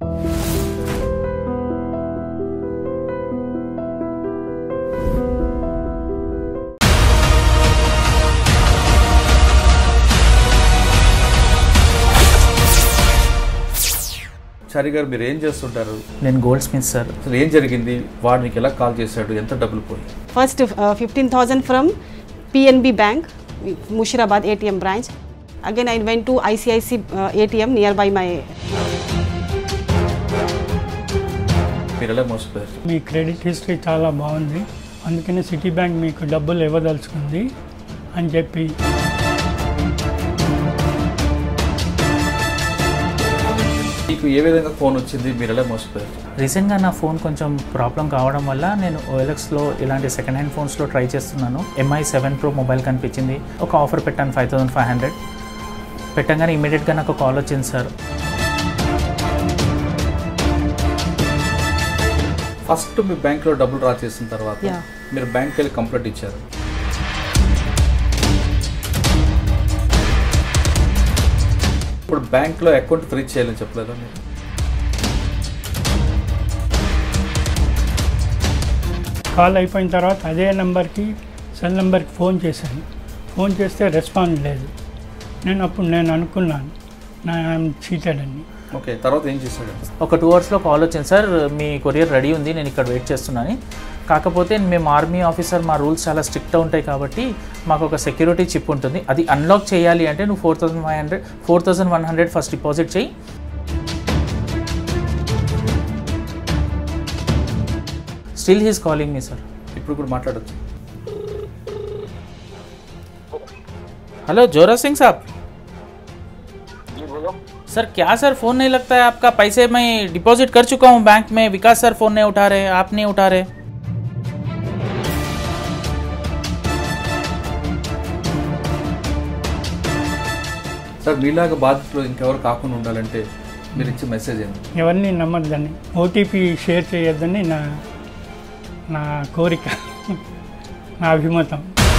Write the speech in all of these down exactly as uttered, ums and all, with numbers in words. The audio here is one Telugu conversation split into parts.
చారి గారు మీరు ఏం చేస్తుంటారు? నేను గోల్డ్ స్మిత్ సార్. అసలు ఏం జరిగింది? వాడు మీకు ఎలా కాల్ చేశాడు? ఎంత డబ్బులు పోయి? First fifteen thousand from PNB bank Musheerabad ATM branch. Again I went to ICICI ATM near by my. మీరు ఎలా మోసపోయారు? మీ క్రెడిట్ హిస్టరీ చాలా బాగుంది, అందుకనే సిటీ బ్యాంక్ మీకు డబ్బులు ఇవ్వదలుచుకుంది అని చెప్పి. మీకు ఏ విధంగా ఫోన్ వచ్చింది? మీరు ఎలా మోసపోయారు? రీసెంట్గా నా ఫోన్ కొంచెం ప్రాబ్లం కావడం వల్ల నేను ఓఎల్ఎక్స్లో ఇలాంటి సెకండ్ హ్యాండ్ ఫోన్స్లో ట్రై చేస్తున్నాను. ఎంఐ సెవెన్ ప్రో మొబైల్ కనిపించింది, ఒక ఆఫర్ పెట్టాను ఫైవ్ థౌసండ్ ఫైవ్ హండ్రెడ్ పెట్టగానే ఇమీడియట్గా నాకు కాల్ వచ్చింది సార్. ఫస్ట్ మీ బ్యాంక్లో డబ్బులు డ్రా చేసిన తర్వాత మీరు బ్యాంక్కి వెళ్ళి కంప్లైంట్ ఇచ్చారు. ఇప్పుడు బ్యాంక్లో అకౌంట్ ఫ్రీజ్ చేయాలని చెప్పలేదా మీరు? కాల్ అయిపోయిన తర్వాత అదే నెంబర్కి సెల్ నెంబర్కి ఫోన్ చేశాను. ఫోన్ చేస్తే రెస్పాన్స్ లేదు. నేను అప్పుడు నేను అనుకున్నాను నా ఐఎమ్ చీటెడ్ అని. ఓకే, తర్వాత ఏం చేశాడు? ఒక టూ అవర్స్లో కాల్ వచ్చింది సార్, మీ కొరియర్ రెడీ ఉంది, నేను ఇక్కడ వెయిట్ చేస్తున్నాను. కాకపోతే మేము ఆర్మీ ఆఫీసర్, మా రూల్స్ చాలా స్ట్రిక్ట్గా ఉంటాయి కాబట్టి మాకు ఒక సెక్యూరిటీ చిప్ ఉంటుంది, అది అన్లాక్ చేయాలి అంటే నువ్వు four thousand five hundred four thousand one hundred first deposit చేయి. Still he's calling me sir. ఇప్పుడు కూడా మాట్లాడచ్చు. हेलो जोरा सिंह साहब. सर क्या सर फ़ोन नहीं लगता है आपका? पैसे मैं डिपॉजिट कर चुका हूँ बैंक में. विकास सर फ़ोन नहीं उठा रहे, आप नहीं उठा रहे. సార్ మీలాగా బాధితులు ఇంకెవరు కాకుండా ఉండాలంటే మీరు ఇచ్చే మెసేజ్ ఏంటి? ఎవరిని నమ్మద్దని, ఓటీపీ షేర్ చేయొద్దని నా నా కోరిక, నా అభిమతం.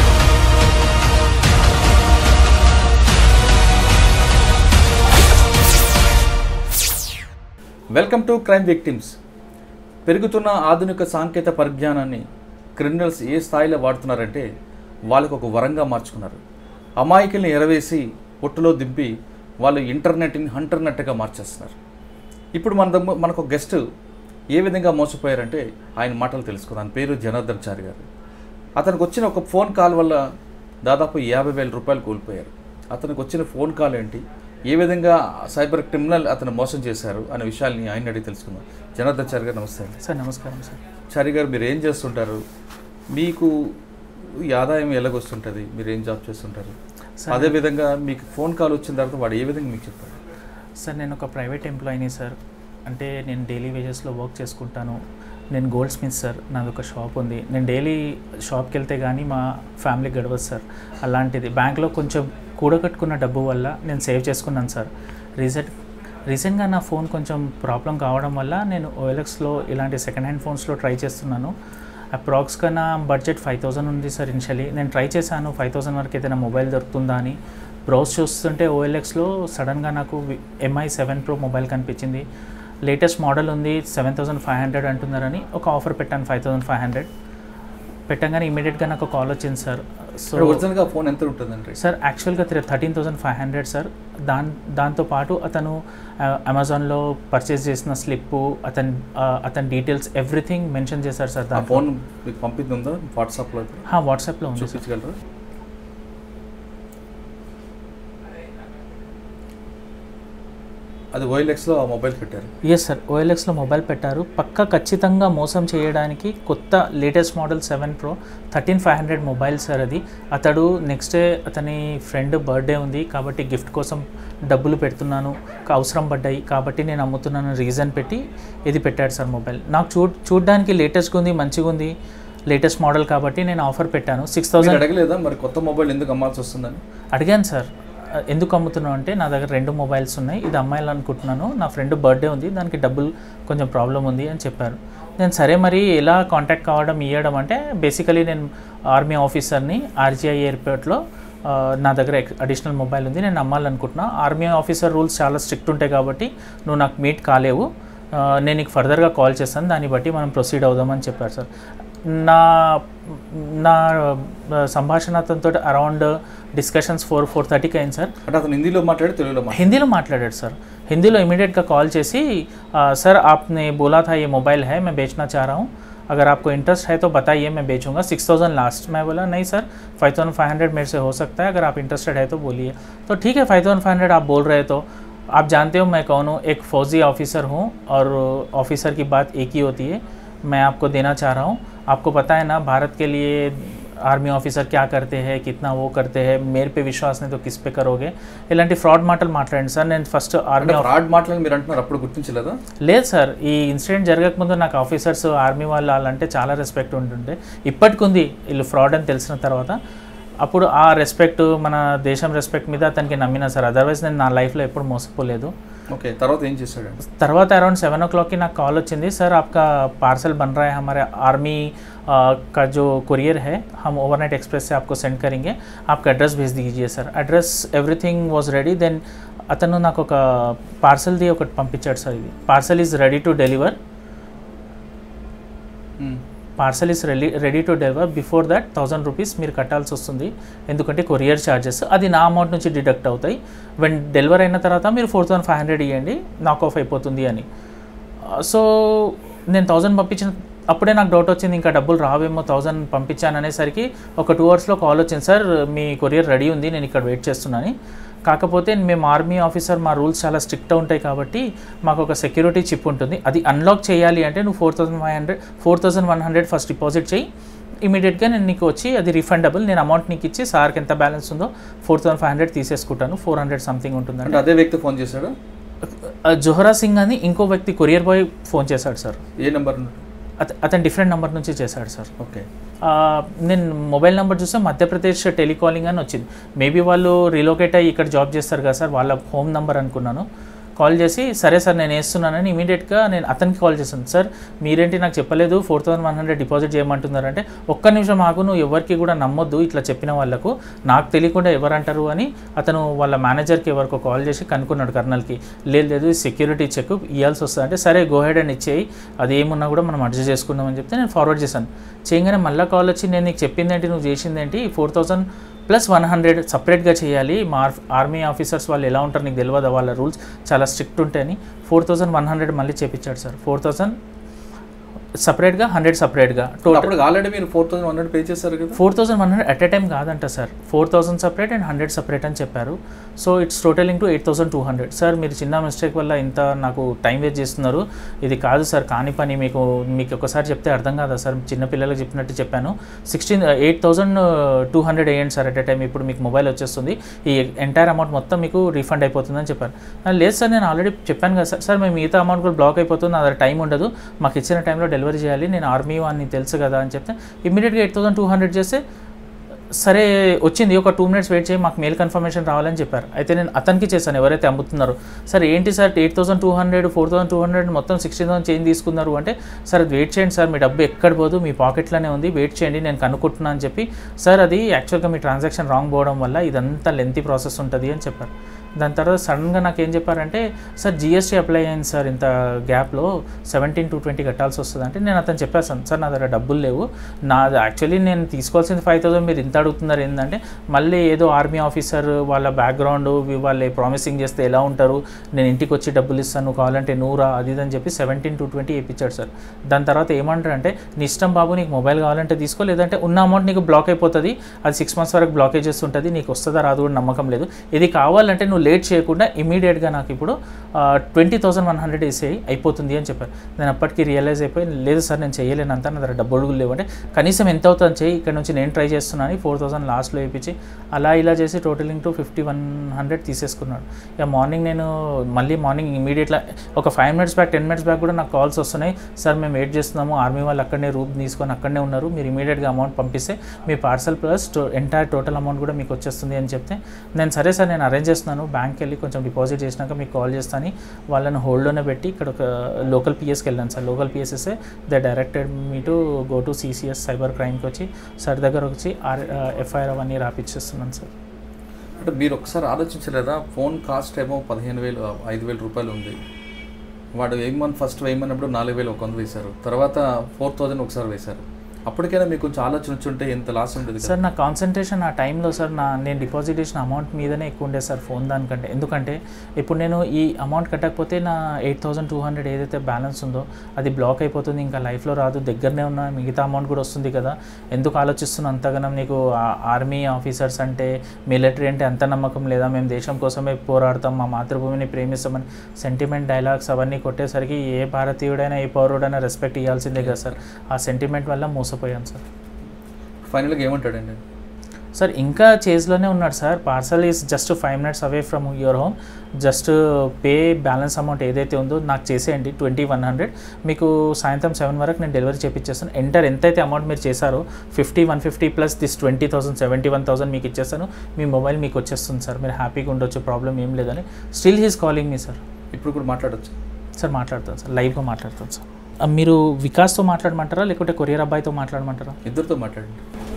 Welcome to crime victims. పెరుగుతున్న ఆధునిక సాంకేతిక పరిజ్ఞానాన్ని క్రిమినల్స్ ఏ స్థాయిలో వాడుతున్నారంటే వాళ్ళకు ఒక వరంగా మార్చుకున్నారు. అమాయకుల్ని ఎరవేసి పొట్టులో దింపి వాళ్ళు ఇంటర్నెట్ని హంటర్నెట్గా మార్చేస్తున్నారు. ఇప్పుడు మన మనకు ఒక గెస్ట్ ఏ విధంగా మోసపోయారంటే ఆయన మాటలు తెలుసుకుందాం. ఆయన పేరు జనార్దన్ చారి గారు. అతనికి వచ్చిన ఒక ఫోన్ కాల్ వల్ల దాదాపు యాభై వేల రూపాయలు కోల్పోయారు. అతనికి వచ్చిన ఫోన్ కాల్ ఏంటి, ఏ విధంగా సైబర్ క్రిమినల్ అతను మోసం చేశారు అనే విషయాల్ని ఆయన అడిగి తెలుసుకుందాం. జనార్దన్ చారి గారు నమస్తే. సార్ నమస్కారం సార్. చారి గారు మీరు ఏం చేస్తుంటారు? మీకు ఈ ఆదాయం ఎలాగొస్తుంటుంది? మీరు ఏం జాబ్ చేస్తుంటారు? అదేవిధంగా మీకు ఫోన్ కాల్ వచ్చిన తర్వాత వాడు ఏ విధంగా మీకు చెప్పారు? సార్ నేను ఒక ప్రైవేట్ ఎంప్లాయీని సార్. అంటే నేను డైలీ వేజెస్లో వర్క్ చేసుకుంటాను. నేను గోల్డ్ స్మిత్ సార్, నాది ఒక షాప్ ఉంది. నేను డైలీ షాప్కి వెళ్తే కానీ మా ఫ్యామిలీ గడవదు సార్. అలాంటిది బ్యాంక్లో కొంచెం కూడగట్టుకున్న డబ్బు వల్ల నేను సేవ్ చేసుకున్నాను సార్. రీసెంట్ రీసెంట్గా నా ఫోన్ కొంచెం ప్రాబ్లం కావడం వల్ల నేను ఓఎల్ఎక్స్లో ఇలాంటి సెకండ్ హ్యాండ్ ఫోన్స్లో ట్రై చేస్తున్నాను. అప్రాక్స్ కన్నా బడ్జెట్ ఫైవ్ థౌసండ్ ఉంది సార్. ఇనిషియలీ నేను ట్రై చేశాను ఫైవ్ థౌసండ్ వరకు ఏదైనా మొబైల్ దొరుకుతుందా అని. బ్రౌజ్ చూస్తుంటే ఓఎల్ఎక్స్లో సడన్గా నాకు ఎంఐ సెవెన్ ప్రో మొబైల్ కనిపించింది. లేటెస్ట్ మోడల్ ఉంది, సెవెన్ థౌసండ్ ఫైవ్ హండ్రెడ్ అంటున్నారని ఒక ఆఫర్ పెట్టాను ఫైవ్ థౌసండ్ ఫైవ్ హండ్రెడ్ పెట్టగానే ఇమీడియట్గా నాకు కాల్ వచ్చింది సార్. సో ఒరిజినల్గా ఫోన్ ఎంత ఉంటుందండి సార్? యాక్చువల్గా thirteen thousand five hundred sir. దాని దాంతోపాటు అతను అమెజాన్లో పర్చేస్ చేసిన స్లిప్, అతని అతని డీటెయిల్స్ ఎవ్రీథింగ్ మెన్షన్ చేశారు సార్. ఆ ఫోన్ మీకు పంపిస్తుందా వాట్సాప్లో? వాట్సాప్లో ఉంది. చూపించగలరా? అది ఓఎల్ఎక్స్లో ఆ మొబైల్ పెట్టారు? ఎస్ సార్, ఓఎల్ఎక్స్లో మొబైల్ పెట్టారు. పక్కా ఖచ్చితంగా మోసం చేయడానికి కొత్త latest model seven pro thirteen five hundred mobile sir అది. అతడు నెక్స్ట్ డే అతని ఫ్రెండ్ బర్త్డే ఉంది కాబట్టి గిఫ్ట్ కోసం డబ్బులు పెడుతున్నాను, అవసరం పడ్డాయి కాబట్టి నేను అమ్ముతున్నాను రీజన్ పెట్టి ఇది పెట్టాడు సార్ మొబైల్. నాకు చూ చూడడానికి లేటెస్ట్గా ఉంది, మంచిగా ఉంది, లేటెస్ట్ మోడల్ కాబట్టి నేను ఆఫర్ పెట్టాను. సిక్స్ థౌసండ్ అడగలేదా మరి కొత్త మొబైల్ ఎందుకు అమ్మాల్సి వస్తుందని? అడిగాను సార్. ఎందుకు అమ్ముతున్నావు అంటే నా దగ్గర రెండు మొబైల్స్ ఉన్నాయి, ఇది అమ్మాయాలనుకుంటున్నాను, నా ఫ్రెండ్ బర్త్డే ఉంది, దానికి డబ్బులు కొంచెం ప్రాబ్లం ఉంది అని చెప్పారు. నేను సరే మరి ఎలా కాంటాక్ట్ కావడం ఇవ్వడం అంటే బేసికలీ నేను ఆర్మీ ఆఫీసర్ని, ఆర్జీఐ ఎయిర్పోర్ట్లో నా దగ్గర అడిషనల్ మొబైల్ ఉంది, నేను అమ్మాలనుకుంటున్నా. ఆర్మీ ఆఫీసర్ రూల్స్ చాలా స్ట్రిక్ట్ ఉంటాయి కాబట్టి నువ్వు నాకు మీట్ కాలేవు, నేను నీకు ఫర్దర్గా కాల్ చేస్తాను, దాన్ని బట్టి మనం ప్రొసీడ్ అవుదామని చెప్పారు సార్. నా నా సంభాషణ అతనితో అరౌండ్ డిస్కషన్స్ ఫోర్ ఫోర్ థర్టీకి అయింది సార్. అంటే అతను హిందీలో మాట్లాడాడు, తెలుగులో హిందీలో మాట్లాడాడు సార్. హిందీలో ఇమీడియట్గా కాల్ చేసి सर आपने बोला था ये मोबाइल है, मैं बेचना चाह रहा हूँ, अगर आपको इंटरेस्ट है तो बताइए, मैं बेचूंगा सिक्स थाउजेंड लास्ट. मैं बोला नहीं sir, five thousand five hundred मेरे से हो सकता है, अगर आप इंटरेस्टेड है तो बोलिए. तो ठीक है, फाइव थाउजेंड फाइव हंड्रेड आप बोल रहे तो आप जानते हो मैं कौन हूँ, एक फ़ौजी ऑफिसर हूँ और ऑफिसर की बात एक ही होती है, मैं आपको देना चाह रहा हूँ. आपको पता है ना भारत के लिए ఆర్మీ ఆఫీసర్ క్యా కర్తే హై, కిత్నా ఓ కర్తే హై, మేర్ పే విశ్వాస్ నే తో కిస్ పే కరోగే, ఇలాంటి ఫ్రాడ్ మాటలు మాట్లాడండి సార్. నేను ఫస్ట్ ఆర్మీ ఫ్రాడ్ మాటలు మీరు అంటున్నారు, అప్పుడు గుర్తించలేదా? లేదు సార్, ఈ ఇన్సిడెంట్ జరగకముందు నాకు ఆఫీసర్స్ ఆర్మీ వాళ్ళు వాళ్ళంటే చాలా రెస్పెక్ట్ ఉంటుండే. ఇప్పటికి ఉంది, వీళ్ళు ఫ్రాడ్ అని తెలిసిన తర్వాత. అప్పుడు ఆ రెస్పెక్ట్, మన దేశం రెస్పెక్ట్ మీద అతనికి నమ్మినా సార్. అదర్వైజ్ నేను నా లైఫ్లో ఎప్పుడు మోసపోలేదు. ఓకే, తర్వాత ఏం చేశాడు? తర్వాత అరౌండ్ సెవెన్ ఓ క్లాక్కి నాకు కాల్ వచ్చింది, సార్ आपका पार्सल बन रहा है, हमारे आर्मी का जो कुरियर है हम ओवरनाइट एक्सप्रेस से आपको सेंड करेंगे, आपका एड्रेस भेज दीजिए sir. Address everything was ready. Then అతను నాకు ఒక పార్సల్ ది ఒకటి పంపించాడు సార్. ఇది parcel is ready to deliver, parcel is ready ready to deliver, before that thousand rupees మీరు కట్టాల్సి వస్తుంది, ఎందుకంటే కొరియర్ ఛార్జెస్ అది నా అమౌంట్ నుంచి డిడక్ట్ అవుతాయి. వెన్ డెలివర్ అయిన తర్వాత మీరు ఫోర్ థౌసండ్ ఫైవ్ హండ్రెడ్ ఇవ్వండి, నాక్ ఆఫ్ అయిపోతుంది అని. సో నేను థౌజండ్ పంపించిన అప్పుడే నాకు డౌట్ వచ్చింది, ఇంకా డబ్బులు రావేమో, థౌజండ్ పంపించాను అనేసరికి ఒక టూ అవర్స్లో కాల్ వచ్చింది, సార్ మీ కొరియర్ రెడీ ఉంది, నేను ఇక్కడ వెయిట్ చేస్తున్నాను. కాకపోతే మేము ఆర్మీ ఆఫీసర్, మా రూల్స్ చాలా స్ట్రిక్ట్ ఉంటాయి కాబట్టి మాకు ఒక సెక్యూరిటీ చిప్ ఉంటుంది, అది అన్లాక్ చేయాలి అంటే నువ్వు four thousand five hundred four thousand one hundred first deposit చేయి, ఇమీడియట్గా నేను నీకు వచ్చి అది రిఫండబుల్, నేను అమౌంట్ నీకు ఇచ్చి సార్కి ఎంత బ్యాలెన్స్ ఉందో ఫోర్ థౌసండ్ ఫైవ్ హండ్రెడ్ తీసేసుకుంటాను, ఫోర్ హండ్రెడ్ సంథింగ్ ఉంటుందండి. అదే వ్యక్తి ఫోన్ చేశాడు, జోహరా సింగ్ అని ఇంకో వ్యక్తి కొరియర్ బాయ్ ఫోన్ చేశాడు సార్. ఏ నెంబర్? అతను డిఫరెంట్ నెంబర్ నుంచి చేశాడు సార్. ఓకే, నేను మొబైల్ నెంబర్ చూస్తే మధ్యప్రదేశ్ టెలికాలింగ్ అని వచ్చింది. మేబీ వాళ్ళు రీలోకేట్ అయ్యి ఇక్కడ జాబ్ చేస్తారు కదా సార్, వాళ్ళ హోమ్ నెంబర్ అనుకున్నాను. కాల్ చేసి సరే సార్ నేను వేస్తున్నానని ఇమీడియట్గా నేను అతనికి కాల్ చేశాను, సార్ మీరేంటి నాకు చెప్పలేదు, four thousand one hundred deposit చేయమంటున్నారంటే ఒక్క నిమిషం ఆగు, నువ్వు ఎవరికి కూడా నమ్మొద్దు, ఇట్లా చెప్పిన వాళ్ళకు నాకు తెలియకుండా ఎవరంటారు అని అతను వాళ్ళ మేనేజర్కి ఎవరికో కాల్ చేసి కనుక్కున్నాడు కర్నల్కి. లేదు లేదు సెక్యూరిటీ చెక్ ఇవ్వాల్సి వస్తుంది అంటే సరే గో హెడ్ అండ్ ఇచ్చేయి, అది ఏమున్నా కూడా మనం అడ్జస్ట్ చేసుకుందామని చెప్తే నేను ఫార్వర్డ్ చేశాను. చేయగానే మళ్ళీ కాల్ వచ్చి నేను నీకు చెప్పిందేంటి, నువ్వు చేసిందేంటి, four thousand plus one hundred సపరేట్గా చేయాలి, మా ఆర్మీ ఆఫీసర్స్ వాళ్ళు ఎలా ఉంటారు నీకు తెలియదు, వాళ్ళ రూల్స్ చాలా స్ట్రిక్ట్ ఉంటాయని ఫోర్ థౌసండ్ వన్ హండ్రెడ్ మళ్ళీ చేపించాడు సార్. ఫోర్ థౌసండ్ సపరేట్గా, హండ్రెడ్ సపరేట్గా, టోటల్ ఆల్రెడీ మీరు four thousand one hundred pay చేశారు కదా. Four thousand one hundred at a time కాదంట sir, four thousand separate and hundred separate అని చెప్పారు. So it's totalling to eight thousand two hundred. Sir మీరు చిన్న మిస్టేక్ వల్ల ఇంత నాకు టైం వేస్ట్ చేస్తున్నారు, ఇది కాదు సార్ కాని పని, మీకు మీకు ఒకసారి చెప్తే అర్థం కాదా సార్, చిన్న పిల్లలకు చెప్పినట్టు చెప్పాను, sixteen eight thousand two hundred వేయండి సార్ అట్ ఎ టైం, ఇప్పుడు మీకు మొబైల్ వచ్చేస్తుంది, ఈ ఎంటైర్ అమౌంట్ మొత్తం మీకు రీఫండ్ అయిపోతుందని చెప్పారు. లేదు సార్ నేను ఆల్రెడీ చెప్పాను కదా సార్, సార్ మేము మిగతా అమౌంట్ కూడా బ్లాక్ అయిపోతుంది, అది టైం ఉండదు, మాకు ఇచ్చిన టైంలో డెలివరీ చేయాలి, నేను ఆర్మీ అని తెలుసు కదా అని చెప్తే ఇమ్మీడియట్గా ఎయిట్ థౌసండ్ టూ హండ్రెడ్ చేస్తే సరే వచ్చింది, ఒక టూ మినిట్స్ వెయిట్ చేయి మాకు మెయిల్ కన్ఫర్మేషన్ రావాలని చెప్పారు. అయితే నేను అతనికి చేశాను ఎవరైతే అమ్ముతున్నారో, సార్ ఏంటి sir eight thousand two hundred four thousand two hundred మొత్తం సిక్స్టీన్ థౌసండ్ చేంజ్ తీసుకున్నారు అంటే, సార్ అది వెయిట్ చేయండి సార్, మీ డబ్బు ఎక్కడ పోదు మీ పాకెట్లోనే ఉంది, వెయిట్ చేయండి నేను కనుక్కుంటున్నా అని చెప్పి, సార్ అది యాక్చువల్గా మీ ట్రాన్సాక్షన్ రాంగ్ పోవడం వల్ల ఇదంతా లెంతీ ప్రాసెస్ ఉంటుంది అని చెప్పారు. దాని తర్వాత సడన్గా నాకు ఏం చెప్పారంటే, సార్ జిఎస్టీ అప్లై అయింది సార్, ఇంత గ్యాప్లో సెవెంటీన్ టూ ట్వంటీ కట్టాల్సి వస్తుంది అంటే, నేను అతను చెప్పేసాను సార్ నా దగ్గర డబ్బులు లేవు, నాది యాక్చువల్లీ నేను తీసుకోవాల్సింది ఫైవ్ థౌసండ్ మీరు ఇంత అడుగుతున్నారు ఏంటంటే, మళ్ళీ ఏదో ఆర్మీ ఆఫీసర్ వాళ్ళ బ్యాక్గ్రౌండ్ వాళ్ళు ప్రామిసింగ్ చేస్తే ఎలా ఉంటారు, నేను ఇంటికి వచ్చి డబ్బులు ఇస్తాను నువ్వు కావాలంటే నూరా అది అని చెప్పి సెవెంటీన్ టూ ట్వంటీ వేయించాడు సార్. దాని తర్వాత ఏమంటారంటే, నీ ఇష్టం బాబు నీకు మొబైల్ కావాలంటే తీసుకో, లేదంటే ఉన్న అమౌంట్ నీకు బ్లాక్ అయిపోతుంది, అది సిక్స్ మంత్స్ వరకు బ్లాకేజెస్ ఉంటుంది, నీకు వస్తుందా రాదు కూడా నమ్మకం లేదు, ఇది కావాలంటే నువ్వు లేట్ చేయకుండా ఇమీడియట్గా నాకు ఇప్పుడు ట్వంటీ థౌసండ్ వన్ హండ్రెడ్ వేసేయి అయిపోతుంది అని చెప్పారు. నేను అప్పటికి రియలైజ్ అయిపోయి, లేదు సార్ నేను చేయలేను అంతా, నా దగ్గర డబ్బులు లేవంటే కనీసం ఎంత అవుతుంది చేయి, ఇక్కడ నుంచి నేను ట్రై చేస్తున్నాను, ఫోర్ థౌసండ్ లాస్ట్లో వేయించి అలా ఇలా చేసి totalling to fifty one hundred తీసేసుకున్నాడు. ఇక మార్నింగ్ నేను మళ్ళీ మార్నింగ్ ఇమీడియట్గా ఒక five minutes back ten minutes back కూడా నాకు కాల్స్ వస్తున్నాయి, సార్ మేము వెయిట్ చేస్తున్నాము, ఆర్మీ వాళ్ళు అక్కడనే రూమ్ తీసుకొని అక్కడనే ఉన్నారు, మీరు ఇమీడియట్గా అమౌంట్ పంపిస్తే మీ parcel plus entire total amount కూడా మీకు వచ్చేస్తుంది అని చెప్తే, నేను సరే సార్ నేను అరేంజ్ చేస్తున్నాను, బ్యాంక్కి వెళ్ళి కొంచెం డిపాజిట్ చేసినాక మీకు కాల్ చేస్తాను, వాళ్ళని హోల్డ్లోనే పెట్టి ఇక్కడ ఒక లోకల్ పిఎస్కి వెళ్ళాను సార్. Local PSS they directed me to go to CCS cyber క్రైమ్కి వచ్చి సార్ దగ్గర వచ్చి ఆర్ ఎఫ్ఐఆర్ అవన్నీ రాపిచ్చేస్తున్నాను సార్. అంటే మీరు ఒకసారి ఆలోచించలేదా, ఫోన్ కాస్ట్ ఏమో పదిహేను వేలు ఐదు వేల రూపాయలు ఉంది, వాడు వేయమని ఫస్ట్ వేయమన్నప్పుడు నాలుగు వేలు ఒక వంద వేశారు, తర్వాత ఫోర్ థౌజండ్ ఒకసారి వేశారు. అప్పటికైనా మీకు కొంచెం ఆలోచన వచ్చుంటే ఎంత లాస్ ఉంటుంది సార్. నా కాన్సన్ట్రేషన్ ఆ టైంలో సార్ నా నేను డిపాజిట్ చేసిన అమౌంట్ మీదనే ఎక్కువ ఉండేది సార్ ఫోన్ దానికంటే. ఎందుకంటే ఇప్పుడు నేను ఈ అమౌంట్ కట్టకపోతే నా ఎయిట్ థౌసండ్ టూ హండ్రెడ్ ఏదైతే బ్యాలెన్స్ ఉందో అది బ్లాక్ అయిపోతుంది, ఇంకా లైఫ్లో రాదు. దగ్గరనే ఉన్న మిగతా అమౌంట్ కూడా వస్తుంది కదా, ఎందుకు ఆలోచిస్తున్నా అంతగానం? నీకు ఆర్మీ ఆఫీసర్స్ అంటే మిలిటరీ అంటే అంత నమ్మకం లేదా? మేము దేశం కోసమే పోరాడతాం, మా మాతృభూమిని ప్రేమిస్తామని సెంటిమెంట్ డైలాగ్స్ అవన్నీ కొట్టేసరికి ఏ భారతీయుడైనా ఏ పౌరుడైనా రెస్పెక్ట్ ఇవ్వాల్సిందే కదా సార్. ఆ సెంటిమెంట్ వల్ల మోసపోయాను సార్. ఫైనల్గా ఏమంటాడండి సార్? ఇంకా చేజ్లోనే ఉన్నాడు sir. Parcel is just five minutes away from your home, just pay balance amount ఏదైతే ఉందో నాకు చేసేయండి ట్వంటీ వన్ హండ్రెడ్ మీకు సాయంత్రం సెవెన్ వరకు నేను డెలివరీ చేపించేస్తాను. ఎంటర్ ఎంతైతే అమౌంట్ మీరు చేశారో fifty one fifty plus this twenty thousand seventy one thousand మీకు ఇచ్చేస్తాను, మీ మొబైల్ మీకు వచ్చేస్తుంది సార్, మీరు హ్యాపీగా ఉండొచ్చు, ప్రాబ్లం ఏం లేదని. Still he's calling me sir. ఇప్పుడు కూడా మాట్లాడచ్చు సార్? మాట్లాడతాను సార్, లైవ్గా మాట్లాడతాను సార్. మీరు వికాస్తో మాట్లాడమంటారా లేకుంటే కొరియర్ అబ్బాయితో మాట్లాడమంటారా? ఇద్దరితో మాట్లాడండి.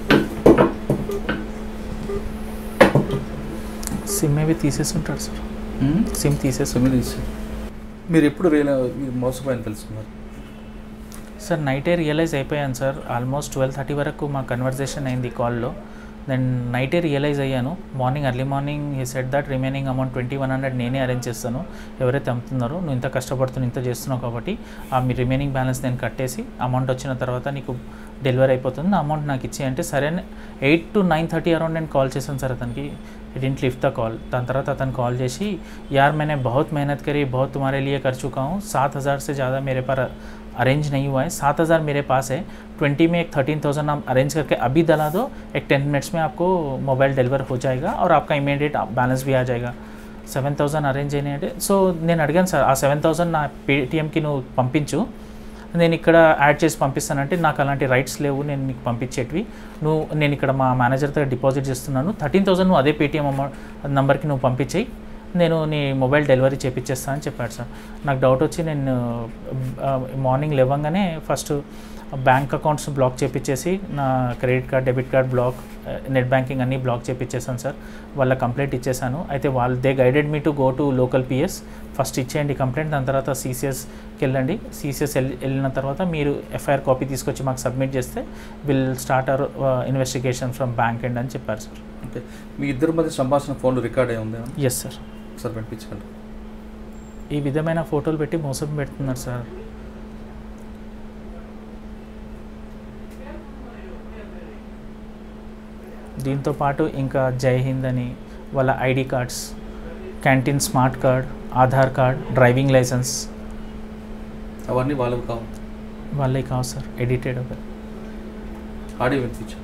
సిమ్ ఏవి తీసేసి ఉంటాడు సార్. సిమ్ తీసేసి సిమ్ తీసి మీరు ఎప్పుడు రియల్ మీరు మోసపోయాను తెలుసుకున్నారు సార్? నైటే రియలైజ్ అయిపోయాను సార్. ఆల్మోస్ట్ ట్వెల్వ్ థర్టీ వరకు మా కన్వర్జేషన్ అయింది కాల్లో. నేను నైటే రియలైజ్ అయ్యాను. Morning early morning he said that remaining amount twenty one hundred నేనే అరేంజ్ చేస్తాను, ఎవరైతే అమ్ముతున్నారో నువ్వు ఇంత కష్టపడుతున్నావు ఇంత చేస్తున్నావు కాబట్టి ఆ మీ రిమైనింగ్ బ్యాలెన్స్ నేను కట్టేసి అమౌంట్ వచ్చిన తర్వాత నీకు డెలివరీ అయిపోతుంది, నా అమౌంట్ నాకు ఇచ్చి అంటే సరే. Eight to nine thirty around నేను కాల్ చేశాను సార్ అతనికి. It didn't lift the call. దాని తర్వాత అతను కాల్ చేసి यार मैंने बहुत मेहनत करी, बहुत तुम्हारे लिए कर चुका हूँ, सात हज़ार से ज़्यादा मेरे पर अरेंज नहीं हुआ है, सात हज़ार मेरे पास है, ट्वेंटी में एक थर्टीन थाउजेंड आप अरेंज करके अभी डला दो, एक टेन मिनट्स में आपको मोबाइल डिलीवर हो जाएगा और आपका इमीडिएट बैलेंस भी आ जाएगा. సెవెన్ థౌసండ్ అరేంజ్ అయినాయి అంటే సో నేను అడిగాను సార్, ఆ సెవెన్ థౌసండ్ నా పేటిఎంకి నువ్వు పంపించు, నేను ఇక్కడ యాడ్ చేసి పంపిస్తానంటే నాకు అలాంటి రైట్స్ లేవు నేను నీకు పంపించేటివి, నువ్వు నేను ఇక్కడ మా మేనేజర్ దగ్గర డిపాజిట్ చేస్తున్నాను, థర్టీన్ థౌసండ్ నువ్వు అదే పేటిఎం అమౌంట్ నెంబర్కి నువ్వు పంపించేయి, నేను నీ మొబైల్ డెలివరీ చేపించేస్తాను అని చెప్పాడు సార్. నాకు డౌట్ వచ్చి నేను మార్నింగ్ లేవగానే ఫస్ట్ బ్యాంక్ అకౌంట్స్ బ్లాక్ చేపించేసి నా credit card debit card block net banking అన్నీ బ్లాక్ చేపించేసాను సార్. వాళ్ళ కంప్లైంట్ ఇచ్చేసాను. అయితే వాళ్ళు they guided me to go to local PS, first ఇచ్చేయండి కంప్లైంట్, దాని తర్వాత సీసీఎస్కి వెళ్ళండి, సీసీఎస్ వెళ్ళిన తర్వాత మీరు ఎఫ్ఐఆర్ కాపీ తీసుకొచ్చి మాకు సబ్మిట్ చేస్తే will start our investigation from bank end అని చెప్పారు సార్. ఓకే, మీ ఇద్దరి మధ్య సంభాషణ ఫోన్లో రికార్డ్ అయి ఉంది? Yes sir. సార్ పంపించగలరు? ఈ విధమైన ఫోటోలు పెట్టి మోసం పెడుతున్నారు సార్. దీంతో పాటు ఇంకా జై హింద్ అని వాళ్ళ ID cards, canteen smart card, Aadhaar card, driving licence అవన్నీ వాళ్ళవి కావు? వాళ్ళే కావు సార్, ఎడిటెడ్ అవ్వాలి. ఆడియో వినిపించు.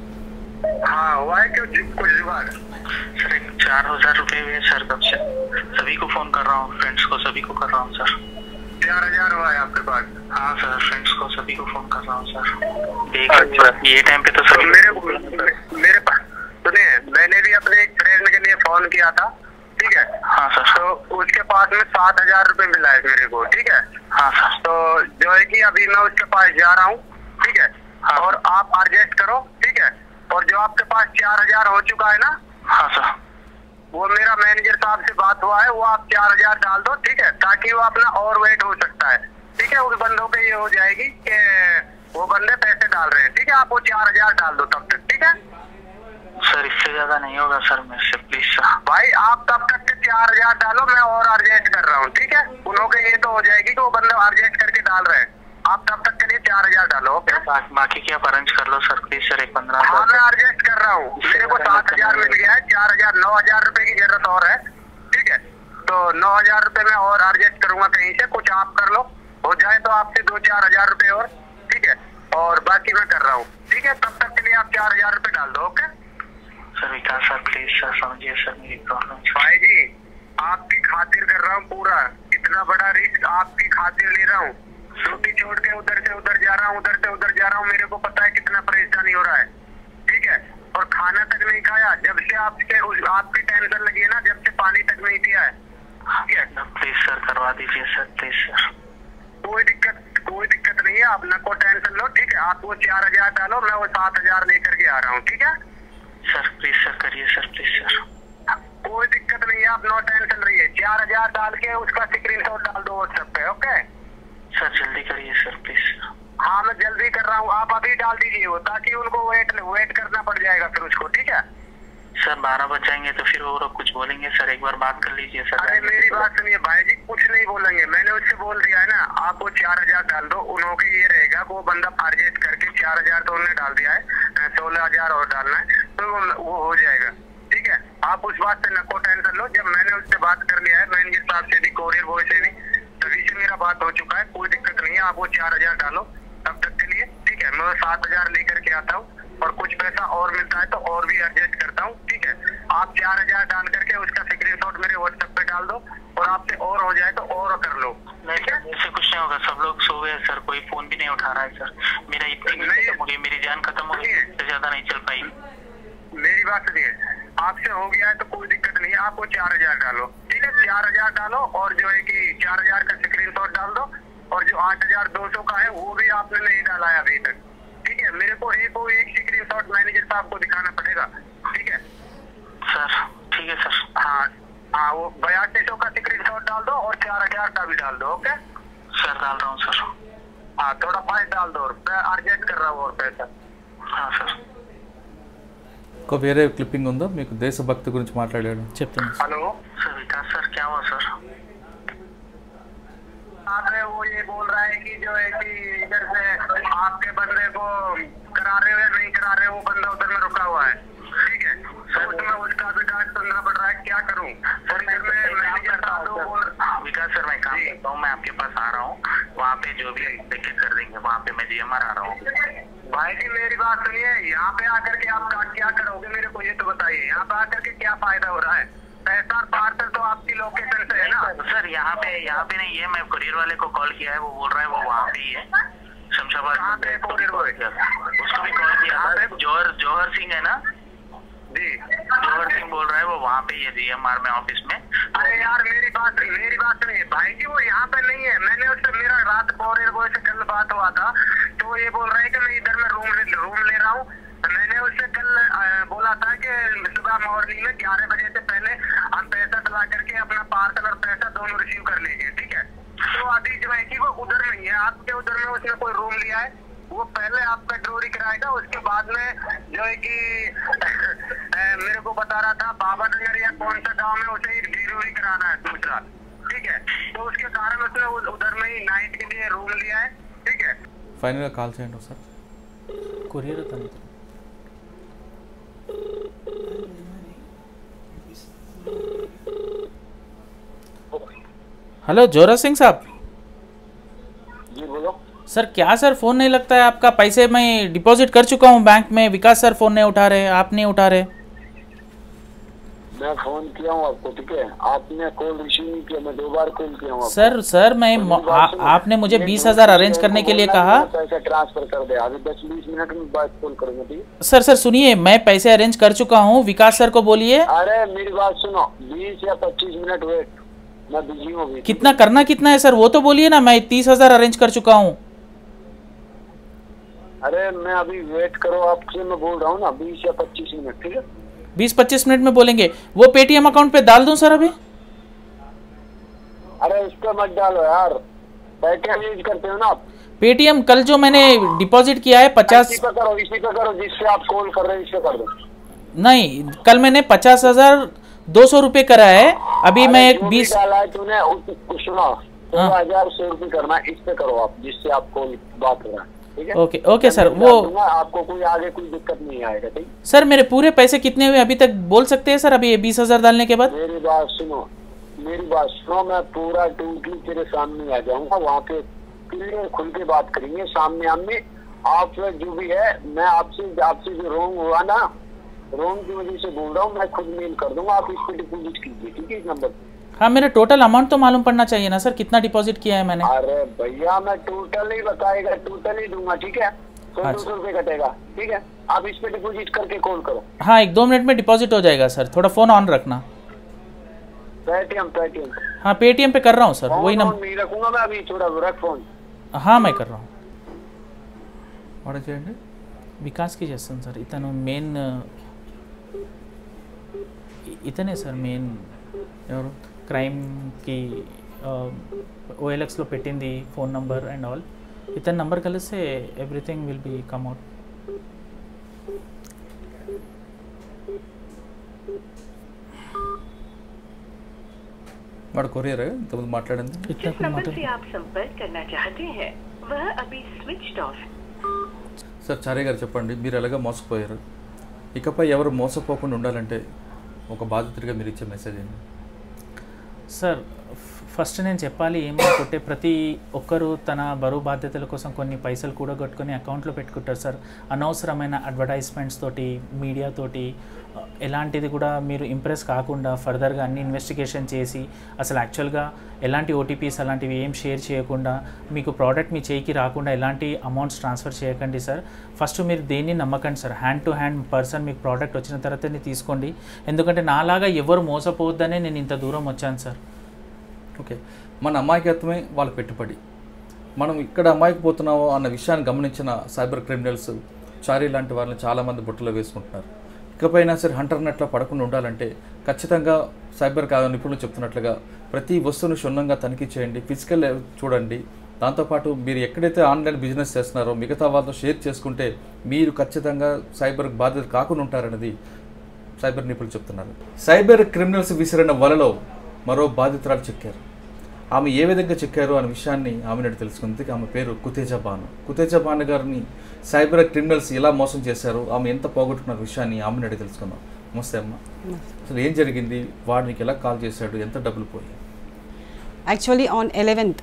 सर एक चार हजार रुपये हुए सर, कब से सभी को फोन कर रहा हूँ, फ्रेंड्स को सभी को कर रहा हूँ सर. चार हजार हुआ है आपके पास? हाँ सर, फ्रेंड्स को सभी को फोन कर रहा हूँ सर. अच्छा, ये टाइम पे तो सर मेरे मेरे पास सुनिए, मैंने भी अपने एक फ्रेंड के लिए फोन किया था, ठीक है? हाँ सर. तो उसके पास में सात हजार रुपये मिला है मेरे को, ठीक है? हाँ सर. तो जो है कि अभी मैं उसके पास जा रहा हूँ, ठीक है? हाँ. और आप एडजस्ट करो, ठीक है? और जो आपके पास चार हजार हो चुका है ना? हाँ सर. वो मेरा मैनेजर साहब से बात हुआ है, वो आप चार हजार डाल दो, ठीक है? ताकि वो अपना और वेट हो सकता है, ठीक है? उस बंदों पे ये हो जाएगी कि वो बंदे पैसे डाल रहे हैं, ठीक है? आप वो चार हजार डाल दो तब तक, ठीक है? सर इससे ज्यादा नहीं होगा सर मेरे से, प्लीज सर. भाई आप तब तक के चार हजार डालो, मैं और एडजस्ट कर रहा हूँ, ठीक है? उन्होंने ये तो हो जाएगी कि वो बंदे एडजस्ट करके डाल रहे हैं, आप तब तक के लिए चार हजार डालो, ओके? बाकी की आप अरेंज कर लो सर, प्लीज सर. एक पंद्रह हजार. हाँ मैं एडजस्ट कर रहा हूँ, मेरे को सात हजार मिल गया है, चार हजार नौ हजार रुपए की जरूरत और है, ठीक है? तो नौ हजार रुपए में और एडजस्ट करूंगा कहीं से, कुछ आप कर लो, हो जाए तो आपसे दो चार हजार रुपए और, ठीक है? और बाकी मैं कर रहा हूँ, ठीक है? तब तक के लिए आप चार हजार रुपए डाल दो, okay? Sir Vikas sir please sir समझिए सर मेरी प्रॉब्लम. भाई जी आपकी खातिर कर रहा हूँ पूरा, इतना बड़ा रिस्क आपकी खातिर ले रहा हूँ, ड्यूटी छोड़ के उधर से उधर जा रहा हूँ, उधर से उधर जा रहा हूँ, मेरे को पता है कितना परेशानी हो रहा है, ठीक है? और खाना तक नहीं खाया जब से आपके आपकी टेंशन लगी है ना, जब से पानी तक नहीं पिया है, ठीक है? प्लीज सर करवा दीजिए सर, प्लीज सर. कोई दिक्कत कोई दिक्कत नहीं है, आप न को टेंशन लो, ठीक है? आप वो चार हजार डालो, मैं वो सात हजार लेकर के आ रहा हूँ, ठीक है? सर प्लीज सर करिए सर, प्लीज सर. कोई दिक्कत नहीं है, आप नो टेंशन रहिए, चार हजार डाल के उसका स्क्रीन शॉट डाल दो व्हाट्सएप पे, ओके? सर जल्दी करिए सर प्लीज। हाँ मैं जल्दी कर रहा हूँ, आप अभी डाल दीजिए वो, ताकि उनको वेट वेट करना पड़ जाएगा फिर उसको, ठीक है सर। बारह बज जाएंगे तो फिर वो लोग कुछ बोलेंगे सर, एक बार बात कर लीजिए सर। अरे मेरी बात सुनिए भाई जी, कुछ नहीं बोलेंगे, मैंने उससे बोल दिया है ना, आप वो चार हजार डाल दो, उन्हों के ये रहेगा वो बंदा एडजस्ट करके चार हजार तो उन्होंने डाल दिया है, सोलह हजार और डालना है तो वो हो जाएगा, ठीक है। आप उस बात से नको टेंशन लो, जब मैंने उससे बात कर लिया है मैनेजर साहब से भी, कोरियर बॉय से भी, तभी से मेरा बात हो चुका है, कोई दिक्कत नहीं है। आप वो चार हजार डालो तब तक के लिए, ठीक है। मैं सात हजार लेकर के आता हूँ और कुछ पैसा और मिलता है तो और भी एडजस्ट करता हूँ, ठीक है। आप चार हजार डाल करके उसका स्क्रीनशॉट मेरे व्हाट्सएप पे डाल दो, और आपसे और हो जाए तो और कर लो। नहीं सर ऐसे कुछ नहीं होगा, सब लोग सो गए सर, कोई फोन भी नहीं उठा रहा है सर, मेरा इतनी खत्म हो गई, मेरी जान खत्म हो गई, इससे ज्यादा नहीं चल पाई। मेरी बात सुनिए, आपसे हो गया है तो कोई दिक्कत नहीं है, आप वो चार हजार डालो, ठीक है। चार हजार डालो और जो है कि चार हजार का स्क्रीनशॉट डाल दो, और जो आठ हजार दो सौ का है वो भी आपने नहीं डाला है अभी तक, ठीक है। मेरे को एक वो एक स्क्रीनशॉट मैनेजर साहब को दिखाना पड़ेगा, ठीक है सर। ठीक है सर। हाँ हाँ वो बयासी सौ का स्क्रीनशॉट डाल दो और चार हजार का भी डाल दो, ओके सर। डाल रहा हूँ सर। हाँ थोड़ा फाइल डाल दो, और मैं एडजस्ट कर रहा हूँ और पैसा। हाँ सर। को వేరే క్లిప్పింగ్ ఉందో మీకు దేశభక్తి గురించి మాట్లాడాడు చెప్తాను। हेलो सर विकास सर, क्या हुआ सर? आपने वो ये बोल रहा है कि जो है कि इधर से आपके बंदे को करा रहे हो या नहीं करा रहे हो, वो बंदा उधर में रुका हुआ है, ठीक है। तो उसमें उसका भी डांट सुनना पड़ रहा है, क्या करूं सर? इधर में मैनेजर साहब बोल, विकास सर मैं काम करता हूँ, मैं आपके पास आ रहा हूँ, वहाँ पे जो भी दिक्कत कर देंगे, वहाँ पे मैं जीएमआर आ रहा हूँ। भाई जी मेरी बात सुनिए, यहाँ पे आकर के आप क्या करोगे मेरे को ये तो बताइए, यहाँ पे आकर के क्या फायदा हो रहा है? पैसा पार्सल तो आपकी लोकेशन से है ना सर। यहाँ पे यहाँ पे नहीं है, मैं कुरियर वाले को कॉल किया है, वो बोल रहा है वो वहाँ पे ही है, शमशाबाद। कहाँ पे कुरियर बॉय? उसको भी कॉल किया है, जौहर जौहर सिंह है ना जी, जौहर सिंह बोल रहा है वो वहाँ पे ही है जीएमआर में ऑफिस में। अरे यार मेरी बात मेरी बात सुनिए भाई जी, वो यहाँ पे नहीं है, मैंने उससे मेरा रात कुरियर बॉय से कल बात हुआ था, तो ये बोल रहा है कि मैं इधर में रूम ले रूम ले रहा हूँ। मैंने उससे कल बोला था कि सुबह मॉर्निंग में ग्यारह बजे से पहले हम पैसा डला करके अपना पार्सल और पैसा दोनों रिसीव कर लेंगे, ठीक है। तो अभी जो है कि वो उधर नहीं है, आपके उधर में उसने कोई रूम लिया है, वो पहले आपका ड्रोरी कराएगा, उसके बाद में जो है कि मेरे को बता रहा था बाबा नगर या कौन सा गांव में उसे डिलीवरी कराना है दूसरा, ठीक है। तो उसके कारण उसने उधर में ही नाइट के लिए रूम लिया है, ठीक है। ఫైనల్గా కాల్ చేయండి సార్। కొరియర్ అతను हेलो जोरा सिंह साहब। जी बोलो सर क्या सर फ़ोन नहीं लगता है आपका? पैसे मैं डिपॉजिट कर चुका हूँ बैंक में, विकास सर फ़ोन नहीं उठा रहे, आप नहीं उठा रहे। मैं फोन किया हूँ आपको, ठीक है, आपने कॉल रिसीव नहीं किया, मैं दो बार कॉल किया हूँ। सर सर मैं आ, आपने मुझे बीस हजार अरेंज करने के लिए कहा, पैसा ट्रांसफर कर दे, अभी दस बीस मिनट में बाद कॉल करूँगा, ठीक है। सर सर सुनिए, मैं पैसे अरेंज कर चुका हूँ, विकास सर को बोलिए। अरे मेरी बात सुनो, बीस या पच्चीस मिनट वेट, मैं बिजी हूँ। कितना करना कितना है सर वो तो बोलिए ना, मैं तीस हजार अरेंज कर चुका हूँ। अरे मैं अभी वेट करो, आपसे मैं बोल रहा हूँ ना, बीस या पच्चीस मिनट, ठीक है। बीस पच्चीस मिनट में बोलेंगे, वो पेटीएम अकाउंट पे डाल दूं सर अभी? अरे इस पे मत डालो यार, पेटीएम यूज करते हो ना आप? पेटीएम कल जो मैंने डिपॉजिट किया है पचास, इसी पे करो, इसी पे करो जिससे आप कॉल कर रहे हैं, इस पे कर दो। नहीं कल मैंने पचास हजार दो सौ रुपये करा है, अभी मैं एक बीस डाला है तूने, सुना सोलह हजार सौ रुपये करना, इस पे करो आप जिससे आप कॉल बात कर रहे हैं, ठीक है। ओके ओके सर, वो आपको कोई आगे कोई दिक्कत नहीं आएगा, ठीक। सर मेरे पूरे पैसे कितने हुए अभी तक बोल सकते हैं सर, अभी ये बीस हजार डालने के बाद? मेरी बात सुनो, मेरी बात सुनो, मैं पूरा टूटली तेरे सामने आ जाऊंगा, वहाँ पे क्लियर खुल के बात करेंगे सामने आमने। आप जो भी है, मैं आपसे आपसे जो रोंग हुआ ना, रोंग की वजह से बोल रहा हूँ, मैं खुद मेल कर दूंगा, आप इस पे डिपोजिट कीजिए, ठीक है, इस नंबर पे। हाँ मेरा टोटल अमाउंट तो मालूम पड़ना चाहिए ना सर, कितना डिपॉजिट किया है मैंने? अरे भैया मैं टोटल ही बताएगा, टोटल ही दूंगा, ठीक है। सौ दो सौ रुपये कटेगा, ठीक है। आप इस पे डिपोजिट करके कॉल करो। हाँ एक दो मिनट में डिपॉजिट हो जाएगा सर, थोड़ा फोन ऑन रखना। पेटीएम पेटीएम हाँ पेटीएम पे कर रहा हूँ सर, वही नंबर नहीं रखूंगा मैं अभी, थोड़ा रख फोन। हाँ मैं कर रहा हूँ। ఆర్డర్ చేయండి। వికాస్కి చేస్తాను సార్, ఇతను మెయిన్ ఇతనే సార్ మెయిన్ ఎవరు? క్రైమ్కి ఓఎల్ఎక్స్లో పెట్టింది ఫోన్ నంబర్ అండ్ ఆల్. ఇతని నంబర్ కలిస్తే everything will be come out. వాడు కొరియర్ ఇంతకుముందు మాట్లాడింది. సార్ చార్య గారు చెప్పండి, మీరు ఎలాగ మోసపోయారు, ఇకపై ఎవరు మోసపోకుండా ఉండాలంటే ఒక బాధితుడిగా మీరు ఇచ్చే మెసేజ్ ఏంటి? సార్ ఫస్ట్ నేను చెప్పాలి ఏమనుకుంటే ప్రతి ఒక్కరు తన బరువు బాధ్యతల కోసం కొన్ని పైసలు కూడా కట్టుకొని అకౌంట్లో పెట్టుకుంటారు సార్. అనవసరమైన అడ్వర్టైజ్మెంట్స్ తోటి మీడియా తోటి ఎలాంటిది కూడా మీరు ఇంప్రెస్ కాకుండా ఫర్దర్గా అన్ని ఇన్వెస్టిగేషన్ చేసి అసలు యాక్చువల్గా ఎలాంటి ఓటీపీస్ అలాంటివి ఏం షేర్ చేయకుండా మీకు ప్రోడక్ట్ మీ చేయికి రాకుండా ఎలాంటి అమౌంట్స్ ట్రాన్స్ఫర్ చేయకండి సార్. ఫస్ట్ మీరు దేన్ని నమ్మకండి sir. Hand to hand person మీకు ప్రోడక్ట్ వచ్చిన తర్వాతనే తీసుకోండి. ఎందుకంటే నాలాగా ఎవరు మోసపోవద్దనే నేను ఇంత దూరం వచ్చాను సార్. ఓకే, మన అమాయకత్వమే వాళ్ళ పెట్టుబడి. మనం ఇక్కడ అమాయకపోతున్నామో అన్న విషయాన్ని గమనించిన సైబర్ క్రిమినల్స్ చారీ లాంటి వాళ్ళని చాలామంది బుట్టలో వేసుకుంటున్నారు. ఇకపైనా సరే హంటర్ నెట్లో పడకుండా ఉండాలంటే ఖచ్చితంగా సైబర్ కాదు నిపుణులు చెప్తున్నట్లుగా ప్రతి వస్తువును క్షుణ్ణంగా తనిఖీ చేయండి, ఫిజికల్ చూడండి. దాంతోపాటు మీరు ఎక్కడైతే ఆన్లైన్ బిజినెస్ చేస్తున్నారో మిగతా వాళ్ళతో షేర్ చేసుకుంటే మీరు ఖచ్చితంగా సైబర్ బాధ్యత కాకుండా ఉంటారనేది సైబర్ నిపుణులు చెప్తున్నారు. సైబర్ క్రిమినల్స్ విసిరిన వలలో మరో బాధితురాలు చిక్కారు. ఆమె ఏ విధంగా చిక్కారు అనే విషయాన్ని ఆమె నాడు తెలుసుకుంది. ఆమె పేరు కుతేజ బాను. కుతేజ బాను గారిని సైబర్ క్రిమినల్స్ ఎలా మోసం చేశారు, ఆమె ఎంత పోగొట్టుకున్న విషయాన్ని ఆమె నాడు తెలుసుకుందాం. నమస్తే అమ్మ, అసలు ఏం జరిగింది, వాడికి ఎలా కాల్ చేశాడు, ఎంత డబ్బులు పోయాయి? Actually on eleventh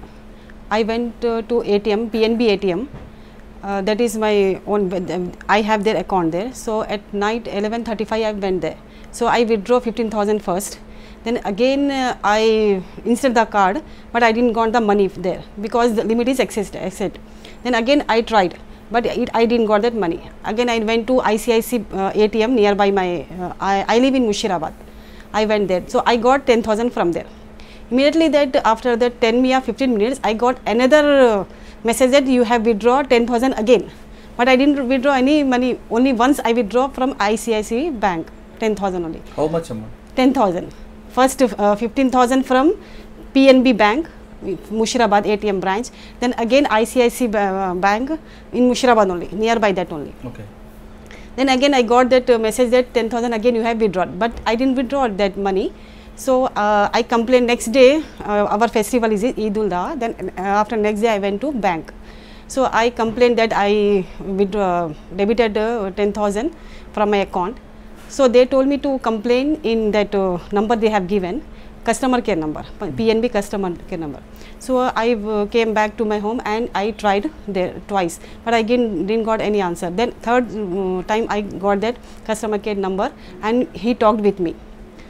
I went uh, to A T M, P N B A T M. Uh, that is my own, I have their account there. So at night eleven thirty-five I went there. So I withdraw fifteen thousand first. Then again uh, I insert the card, but I didn't got the money there because the limit is excess. excess. Then again I tried, but it, I didn't got that money. Again I went to I C I C uh, A T M nearby my, uh, I, I live in Mushirabad. I went there. So I got ten thousand from there. Immediately that after that ten or fifteen minutes I got another uh, message that you have withdrawn ten thousand again. But I didn't withdraw any money. Only once I withdraw from I C I C bank, ten thousand only. How much amount? ten thousand. First uh, fifteen thousand from P N B bank, Mushirabad A T M branch. Then again I C I C uh, bank in Mushirabad only, nearby that only. Okay. Then again I got that uh, message that ten thousand again you have withdrawn, but I didn't withdraw that money. So uh, I complained next day. Uh, our festival is Eid ul Adha. Then uh, after next day I went to bank. So I complained that I withdraw, debited uh, ten thousand from my account. So they told me to complain in that uh, number they have given, customer care number, P N B customer care number. So I uh, came back to my home and I tried there twice, but I again didn't got any answer. Then third uh, time I got that customer care number and he talked with me.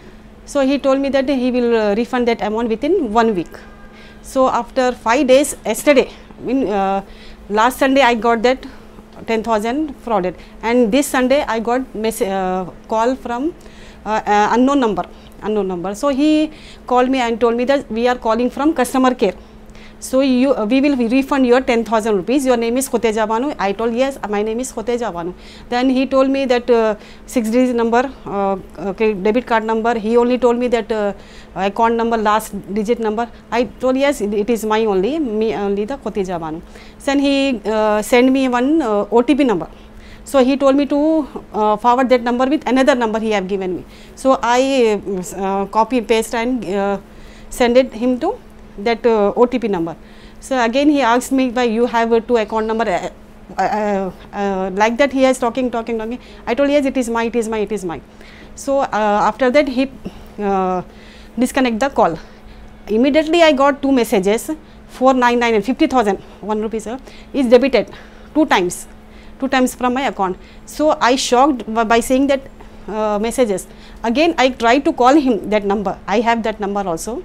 So he told me that he will uh, refund that amount within one week. So after five days, yesterday, in, uh, last Sunday I got that ten thousand frauded, and this Sunday I got mess uh, call from uh, uh, unknown number, unknown number. So he called me and told me that we are calling from customer care. So you, uh, we will refund your ten thousand rupees. Your name is Kuteja Banu. I told yes, my name is Kuteja Banu. Then he told me that uh, six digit number, uh, okay, debit card number. He only told me that uh, account number, last digit number. I told yes, it, it is my only, me only the Kuteja Banu. Then he uh, sent me one uh, O T P number. So he told me to uh, forward that number with another number he have given me. So I uh, copy paste and uh, send it him to that uh, O T P number. So again he asked me why you have uh, two account number, uh, uh, uh, like that he is talking talking talking. I told yes, it is my, it is my, it is my. So uh, after that he uh, disconnect the call. Immediately I got two messages, four nine nine and fifty thousand one rupees uh, is debited two times, two times from my account. So I shocked by saying that uh, messages. Again I tried to call him that number. I have that number also,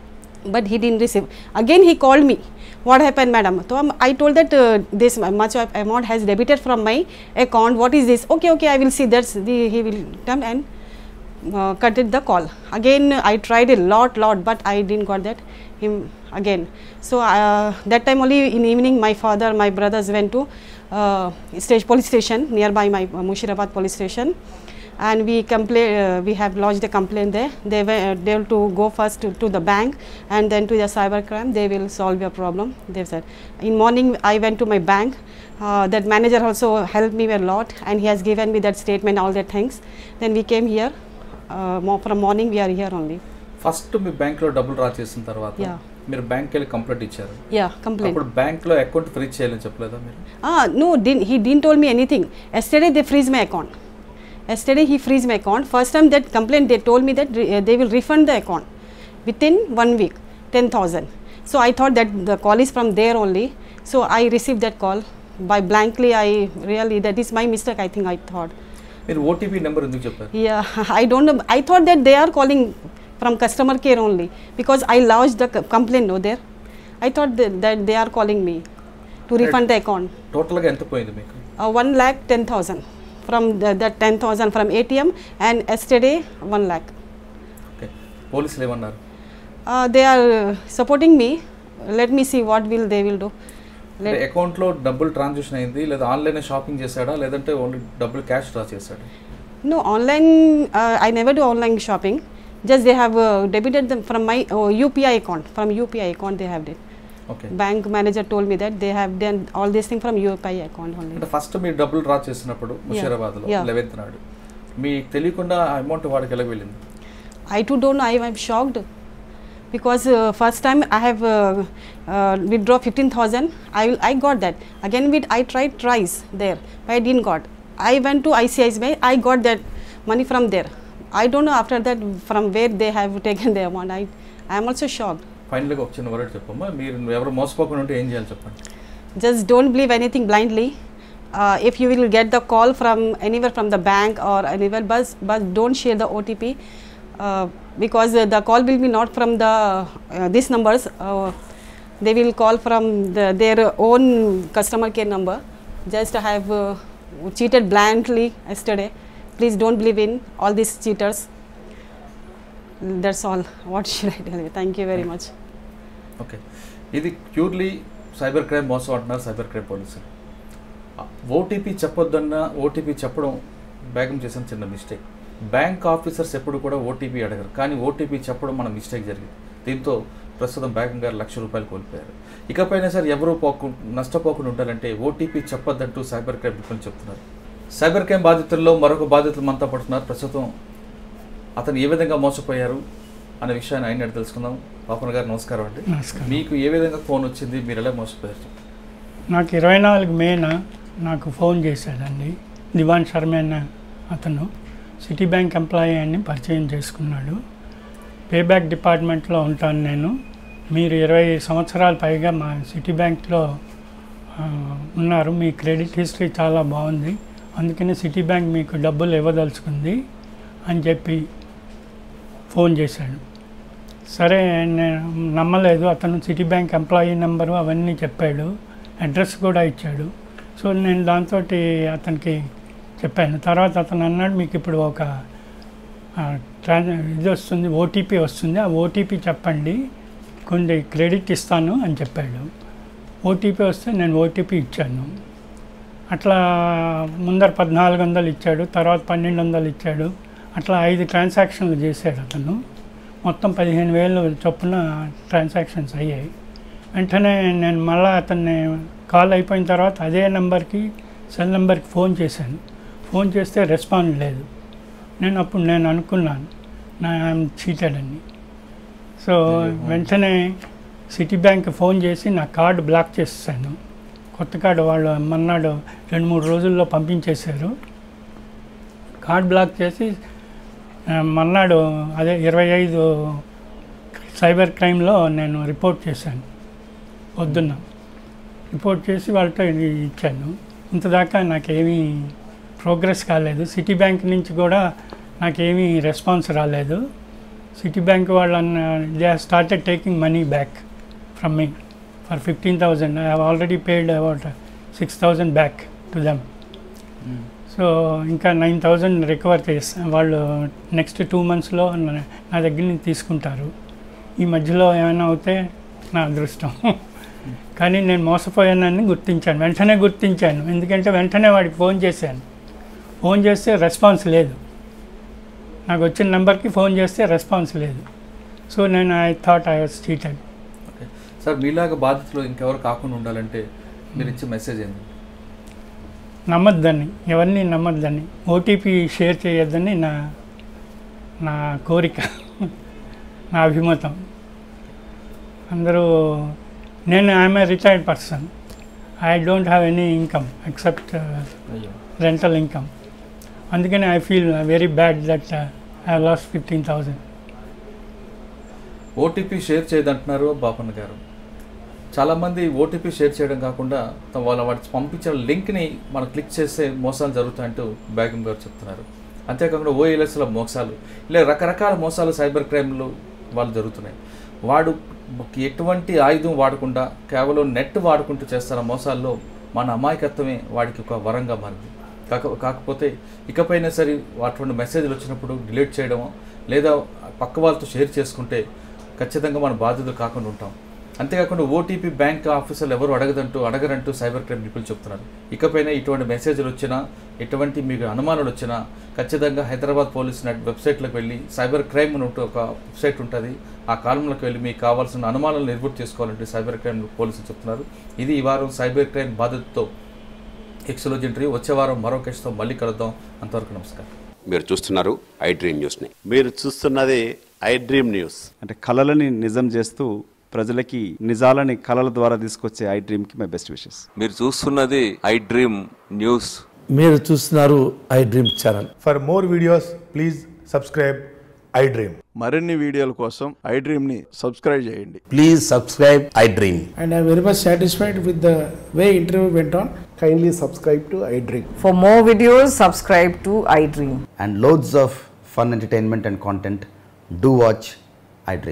but he didn't receive. Again he called me. What happened, madam? So um, I told that uh, this much of amount has debited from my account. What is this? Okay, okay, I will see. That's the he will come and uh, cut it the call. Again I tried a lot, lot, but I didn't got that him again. So uh, that time only in evening, my father, my brothers went to uh, stage police station nearby my uh, Mushirabad police station, and we complain. Uh, we have lodged a complaint there. They were uh, they will to go first to, to the bank and then to the cybercrime. They will solve your problem. They said. In morning, I went to my bank. Uh, that manager also helped me a lot, and he has given me that statement, all that things. Then we came here. Uh, mo- from morning, we are here only. First మీ బ్యాంక్లో డబ్బులు డ్రా చేసిన తర్వాత Yeah. మీరు బ్యాంక్కి వెళ్ళి కంప్లైంట్ ఇచ్చారు. Yeah, complaint. అప్పుడు బ్యాంక్లో అకౌంట్ ఫ్రీజ్ చేయాలని చెప్పలేదా మీరు? Ah, no, didn't, he didn't told me anything. Yesterday they freeze my account. Yesterday he freeze my account. First time that complaint, they told me that re- uh, they will refund the account within one week, ten thousand. So I thought that the call is from there only. So I received that call. By blankly, I really, that is my mistake, I think I thought. మీరు ఓటీపీ నెంబర్ ఎందుకు చెప్పారు? Yeah, I don't know. I thought that they are calling from customer care only because I lodged the c- complaint no there. I thought that, that they are calling me to refund the account. టోటల్గా ఎంత పోయింది మీకు? Uh, one lakh ten thousand from the, that ten thousand from A T M, and yesterday one lakh. Okay, పోలీసులు ఏమన్నారు? Uh, they are uh, supporting me. Let me see what will they will do. అంటే అకౌంట్లో డబ్బులు ట్రాన్సాక్షన్ అయింది లేదా ఆన్లైన్ షాపింగ్ చేశాడా లేదంటే ఓన్లీ డబ్బులు క్యాష్ డ్రా చేశాడా? No online. Uh, I never do online shopping. Just they have uh, debited them from my uh, U P I account. From U P I account they have did. Okay, Bank manager told me that they have done all this thing from U P I account only. అంటే ఫస్ట్ మీరు డబ్బులు డ్రా చేసినప్పుడు ముషీరాబాద్లో Yeah. లెవెన్త్ నాడు మీకు తెలియకుండా ఆ అమౌంట్ వాడికి ఎలా వెళ్ళింది? I too don't know. I am shocked because uh, first time I have uh, uh, withdraw fifteen thousand. I will, I got that again. With I tried twice there, but I didn't got. I went to I C I C I. I got that money from there. I don't know after that from where they have taken the amount. I I am also shocked. ఫైనల్గా ఒక చిన్న వర్డ్ చెప్పమ్మా, మీరు ఎవరు మోసపోకుండా ఉంటే ఏం చేయాలి చెప్పండి? Just don't believe anything blindly. Uh, if you will get the call from anywhere from the bank or anywhere, but but don't share the O T P uh, because uh, the call will be not from the uh, these numbers. Uh, they will call from the, their own customer care number. Just I have uh, cheated blindly yesterday. Please don't believe in all these cheaters. That's all. What should I tell you? Thank you very much. Okay, ఇది ప్యూర్లీ సైబర్ క్రైమ్ మోసం అంటున్నారు సైబర్ క్రైమ్ పోలీసులు. ఓటీపీ చెప్పొద్దన్న ఓటీపీ చెప్పడం బేగం చేసిన చిన్న మిస్టేక్. బ్యాంక్ ఆఫీసర్స్ ఎప్పుడు కూడా ఓటీపీ అడగరు, కానీ ఓటీపీ చెప్పడం మన మిస్టేక్ జరిగింది. దీంతో ప్రస్తుతం బేగం గారు లక్ష రూపాయలు కోల్పోయారు. ఇకపైనా సార్ ఎవరు పోకు నష్టపోకుండా ఉండాలంటే ఓటీపీ చెప్పొద్దంటూ సైబర్ క్రైమ్ నిపుణులు చెప్తున్నారు. సైబర్ క్రైమ్ బాధితుల్లో మరొక బాధితులు మనతో పడుతున్నారు. ప్రస్తుతం అతను ఏ విధంగా మోసపోయారు అనే విషయాన్ని ఆయన అడిగి తెలుసుకుందాం. పాపన్న గారు నమస్కారం అండి. నమస్కారం. మీకు ఏ విధంగా ఫోన్ వచ్చింది, మీరు ఎలా మోసపోయారు? నాకు ఇరవై నాలుగు మేన నాకు ఫోన్ చేశాడండి దివాన్ శర్మ అన్న అతను. సిటీ బ్యాంక్ ఎంప్లాయీ అని పరిచయం చేసుకున్నాడు. పేబ్యాక్ డిపార్ట్మెంట్లో ఉంటాను నేను. మీరు ఇరవై సంవత్సరాల పైగా మా సిటీ బ్యాంక్లో ఆ, ఉన్నారు. మీ క్రెడిట్ హిస్టరీ చాలా బాగుంది, అందుకని సిటీ బ్యాంక్ మీకు డబ్బులు ఇవ్వదలుచుకుంది అని చెప్పి ఫోన్ చేశాడు. సరే, నేను నమ్మలేదు. అతను సిటీ బ్యాంక్ ఎంప్లాయీ నెంబరు అవన్నీ చెప్పాడు, అడ్రస్ కూడా ఇచ్చాడు. సో నేను దాంతో అతనికి చెప్పాను. తర్వాత అతను అన్నాడు, మీకు ఇప్పుడు ఒక ట్రాన్ ఇది వస్తుంది, ఓటీపీ వస్తుంది, ఆ ఓటీపీ చెప్పండి, కొన్ని క్రెడిట్ ఇస్తాను అని చెప్పాడు. ఓటీపీ వస్తే నేను ఓటీపీ ఇచ్చాను. అట్లా ముందర పద్నాలుగు వందలు ఇచ్చాడు, తర్వాత పన్నెండు వందలు ఇచ్చాడు. అట్లా ఐదు ట్రాన్సాక్షన్లు చేశాడు అతను. మొత్తం పదిహేను వేలు చొప్పున ట్రాన్సాక్షన్స్ అయ్యాయి. వెంటనే నేను మళ్ళీ అతన్ని కాల్ అయిపోయిన తర్వాత అదే నెంబర్కి సెల్ నెంబర్కి ఫోన్ చేశాను. ఫోన్ చేస్తే రెస్పాండ్ లేదు. నేను అప్పుడు నేను అనుకున్నాను నా ఐఎమ్ చీటెడ్ అని. సో వెంటనే సిటీ బ్యాంక్ ఫోన్ చేసి నా కార్డు బ్లాక్ చేసేసాను. కొత్త కార్డు వాళ్ళు మన్నాడు రెండు మూడు రోజుల్లో పంపించేశారు. కార్డ్ బ్లాక్ చేసి మన్నాడు అదే ఇరవై ఐదు సైబర్ క్రైమ్లో నేను రిపోర్ట్ చేశాను. పొద్దున్న రిపోర్ట్ చేసి వాళ్ళతో ఇది ఇచ్చాను. ఇంతదాకా నాకేమీ ప్రోగ్రెస్ కాలేదు. సిటీ బ్యాంక్ నుంచి కూడా నాకేమీ రెస్పాన్స్ రాలేదు. సిటీ బ్యాంక్ వాళ్ళు they have started taking money back from me for fifteen thousand. I have already paid about six thousand back to them. So ఇంకా నైన్ థౌజండ్ రికవర్ చేస్తాను. వాళ్ళు నెక్స్ట్ టూ మంత్స్లో నా దగ్గర నుంచి తీసుకుంటారు. ఈ మధ్యలో ఏమైనా అవుతే నా అదృష్టం. కానీ నేను మోసపోయానని గుర్తించాను, వెంటనే గుర్తించాను. ఎందుకంటే వెంటనే వాడికి ఫోన్ చేశాను. ఫోన్ చేస్తే రెస్పాన్స్ లేదు. నాకు వచ్చిన నెంబర్కి ఫోన్ చేస్తే రెస్పాన్స్ లేదు. సో నేను I thought I was cheated. Okay sir, మీలాగా బాధితులు ఇంకెవరు కాకుండా ఉండాలంటే మీరు ఇచ్చే మెసేజ్ ఏంటి? నమ్మద్దని, ఎవరిని నమ్మద్దని, ఓటీపీ షేర్ చేయొద్దని నా నా కోరిక, నా అభిమతం. అందరూ, నేను I'm a retired person, I don't have any income except rental income. అందుకని I feel very bad that I lost fifteen thousand. OTP share చేయదంటున్నారు బాపన్న గారు. చాలామంది ఓటీపీ షేర్ చేయడం కాకుండా వాళ్ళ వాటి పంపించిన లింక్ని మనం క్లిక్ చేస్తే మోసాలు జరుగుతాయంటూ బేగం గారు చెప్తున్నారు. అంతేకాకుండా ఓఎల్ఎస్ల మోసాలు, ఇలా రకరకాల మోసాలు సైబర్ క్రైమ్లు వాళ్ళు జరుగుతున్నాయి. వాడు ఎటువంటి ఆయుధం వాడకుండా కేవలం నెట్ వాడుకుంటూ చేస్తున్న మోసాల్లో మన అమాయకత్వమే వాడికి ఒక వరంగా మారింది. కాక కాకపోతే ఇకపైనా సరే అటువంటి మెసేజ్లు వచ్చినప్పుడు డిలీట్ చేయడమో లేదా పక్క వాళ్ళతో షేర్ చేసుకుంటే ఖచ్చితంగా మన బాధ్యతలు కాకుండా ఉంటాం. అంతేకాకుండా ఓటీపీ బ్యాంక్ ఆఫీసర్లు ఎవరు అడగదంటూ అడగరంటూ సైబర్ క్రైమ్ నిపుణులు చెప్తున్నారు. ఇకపైనా ఇటువంటి మెసేజ్లు వచ్చినా, ఎటువంటి మీకు అనుమానాలు వచ్చినా ఖచ్చితంగా హైదరాబాద్ పోలీస్ నెట్ వెబ్సైట్లోకి వెళ్ళి సైబర్ క్రైమ్ ఉంటూ ఒక వెబ్సైట్ ఉంటుంది, ఆ కాలంలోకి వెళ్ళి మీకు కావాల్సిన అనుమానాలు నివృత్తి చేసుకోవాలంటే సైబర్ క్రైమ్ పోలీసులు చెప్తున్నారు. ఇది ఈ వారం సైబర్ క్రైమ్ బాధితులతో ఎక్స్క్లూజివ్. వచ్చే వారం మరో కేసుతో మళ్ళీ కలుద్దాం. అంతవరకు నమస్కారం. మీరు చూస్తున్నారు ఐ డ్రీమ్ న్యూస్ని. మీరు చూస్తున్నది ఐ డ్రీమ్ న్యూస్. అంటే కళలని నిజం చేస్తూ ప్రజలకి నిజాలని కళల ద్వారా తీసుకొచ్చే ఐ డ్రీమ్కి మై బెస్ట్ విషెస్. మీరు చూస్తున్నది ఐ డ్రీమ్ న్యూస్. మీరు చూస్తున్నారు iDream channel. For more videos please subscribe iDream. మరిన్ని వీడియోల కోసం ఐ డ్రీమ్ ని సబ్స్క్రైబ్ చేయండి. Please subscribe iDream. And I am very much satisfied with the way interview went on. Kindly subscribe to iDream. For more videos, subscribe to iDream. And loads of fun entertainment and content. Do watch iDream.